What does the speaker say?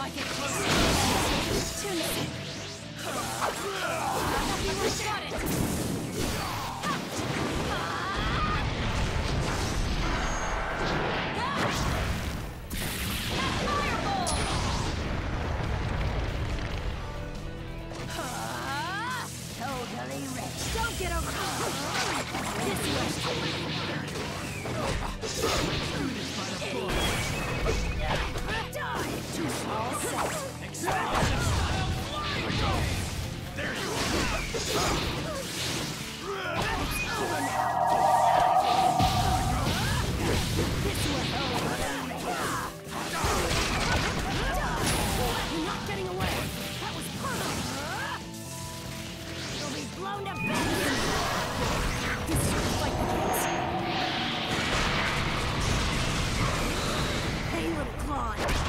I get closer. Got it. Totally rich. Don't get over this way. Die! Too small set. There you You're not getting away. That was perfect. You'll be blown to bits. This is like the case. Hey, little Claude.